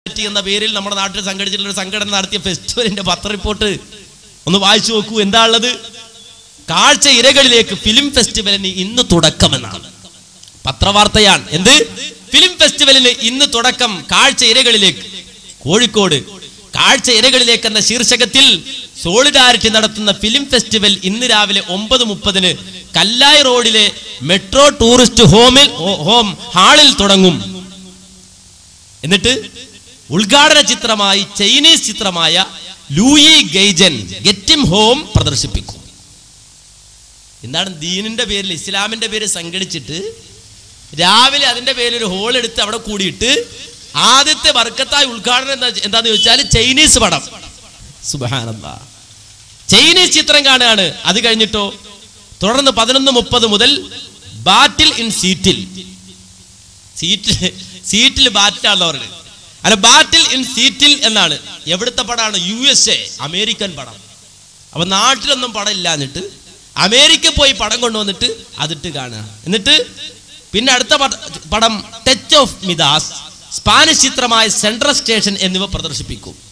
എന്ന പേരിൽ നമ്മുടെ നാട്ടിൽ സംഘടിച്ചിട്ടുള്ള ഒരു സംഘടന നടത്തിയ ഫെസ്റ്റിവലിന്റെ പത്ര റിപ്പോർട്ട് ഒന്ന് വായിച്ചു നോക്കൂ. എന്താ ഉള്ളത്? കാഴ്ച ഇരകളിലേക്ക് ഫിലിം ഫെസ്റ്റിവലിന് ഇന്ന് തുടക്കമെന്നാണ് പത്രവാർത്തയാണ്. എന്ത്? ഫിലിം ഫെസ്റ്റിവലിന് ഇന്ന് തുടക്കം, കാഴ്ച ഇരകളിലേക്ക്. കോഴിക്കോട് കാഴ്ച ഇരകളിലേക്ക് എന്ന ശീർഷകത്തിൽ സോളിഡാരിറ്റി നടത്തുന്ന ഫിലിം ഫെസ്റ്റിവൽ ഇന്ന് രാവിലെ 9:30 കല്ലായി റോഡിലെ മെട്രോ ടൂറിസ്റ്റ് ഹോം ഹാളിൽ തുടങ്ങും. എന്നിട്ട് ഉദ്ഘാടന ചിത്രമായി ചൈനീസ് ചിത്രമായ ലൂയി ഗെയ്ജൻ ഗെറ്റ് ഹിം ഹോം പ്രദർശിപ്പിക്കും. എന്താണ്? ദീനിന്റെ പേരിൽ, ഇസ്ലാമിന്റെ പേര് സംഘടിച്ചിട്ട് രാവിലെ അതിന്റെ പേരിൽ ഒരു ഹോൾ എടുത്ത് അവിടെ കൂടിയിട്ട് ആദ്യത്തെ ബർക്കത്തായ ഉദ്ഘാടനം എന്താന്ന് ചോദിച്ചാൽ ചൈനീസ് പടം. സുബ്ഹാനല്ലാഹ്, ചൈനീസ് ചിത്രം കാണുകയാണ്. അത് കഴിഞ്ഞിട്ടോ തുടർന്ന് 11:30 മുതൽ ബാറ്റിൽ ഇൻ സീറ്റിൽ ബാറ്റിലാണല്ലോ പറയുന്നത്. അല്ല, ബാറ്റിൽ ഇൻ സീറ്റിൽ എന്നാണ്. എവിടുത്തെ പടമാണ്? USA, അമേരിക്കൻ പടം. അപ്പൊ നാട്ടിലൊന്നും പടം ഇല്ലാഞ്ഞിട്ട് അമേരിക്ക പോയി പടം കൊണ്ടുവന്നിട്ട് അതിട്ട് കാണുക. എന്നിട്ട് പിന്നെ അടുത്ത പടം ടച്ച് ഓഫ് മിദാസ്, സ്പാനിഷ് ചിത്രമായ സെൻട്രൽ സ്റ്റേഷൻ എന്നിവ പ്രദർശിപ്പിക്കും.